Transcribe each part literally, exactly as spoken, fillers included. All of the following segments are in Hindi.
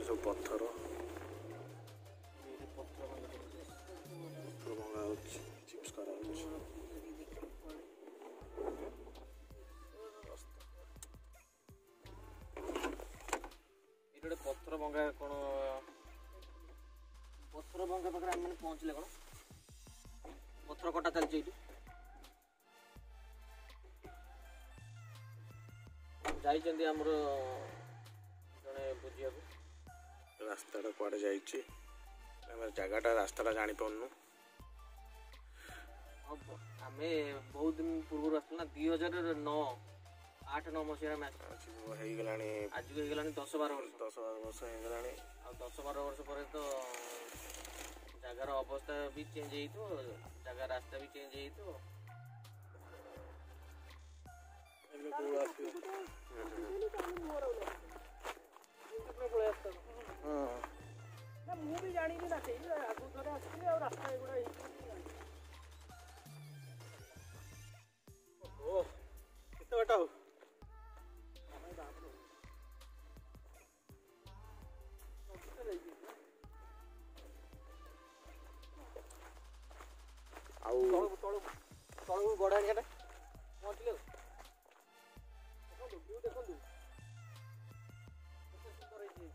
सब पत्थर पत्थर भंगा चिप्स करा ये पत्थर भंगा कौन पत्थर भंगा पाखे आम मैंने पहुँचले कौन पत्थर कटा चलती जाइए आमर जड़े बुझा रास्ता कड़े जा जगटा रास्ता जानी पार्नु आम बहुत दिन पूर्व आसला दुई हजार नौ आठ नौ मसीह आज को हो दस बार वर्ष दस बार वर्ष हो दस बार वर्ष पर तो जगार अवस्था भी चेंज हो जगह रास्ता भी चेंज हो ମୁଁ ବି ଜାଣିନି ନା ସେଇ ଆଗରୁ ଥରେ ଆସିଥିଲି ଆଉ ରାସ୍ତା ଏଗୁଡ଼ା ଓ କେତେ ବାଟ ଆଉ ଆଉ ତଳକୁ ଗଡ଼ାଣିଆଟା ପହଞ୍ଚିଲେ ଦେଖନ୍ତୁ ଭିଉ ଦେଖନ୍ତୁ କେତେ ସୁନ୍ଦର ହେଇଛି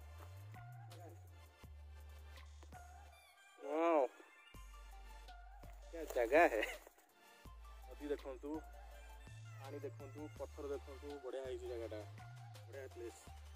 वाओ क्या जगह है नदी देखु पानी देखु पत्थर देखु बढ़िया है जगह बढ़िया प्लेस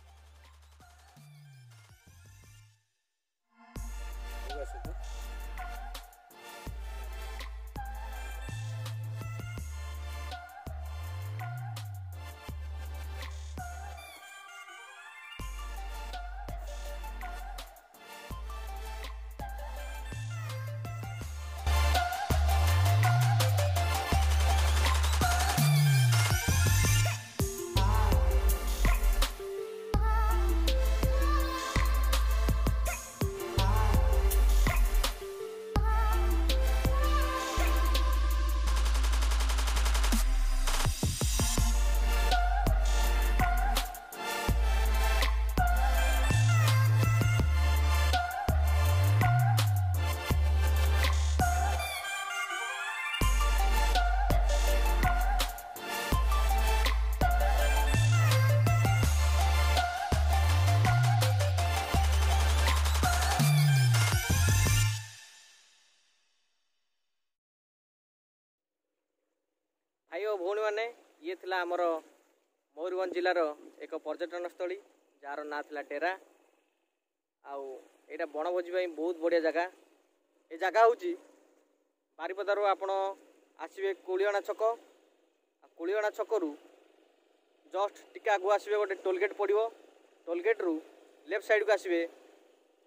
भाई और भौणी मैंने ये थिला आमर मयूरभंज जिलार एक पर्यटन स्थली जार ना थिला डेरा आउ एटा बनभोजी बहुत बढ़िया जगह ये जगह हूँ बारिपदारू आपण आसवे कुलियणा छक कुलियणा छकरू जस्ट टिके आगु आसवे गोटे टोलगेट पड़ो टोलगेट रु लेफ्ट साइड को आसवे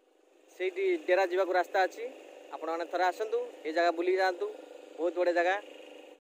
से डेरा जावाक रास्ता अच्छी आपण मैंने थोड़े आसतु ये जगह बुली जातु बहुत बढ़िया जगह।